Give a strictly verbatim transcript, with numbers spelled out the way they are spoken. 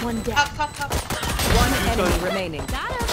One down. Cup, cup, cup. One enemy remaining. Got him.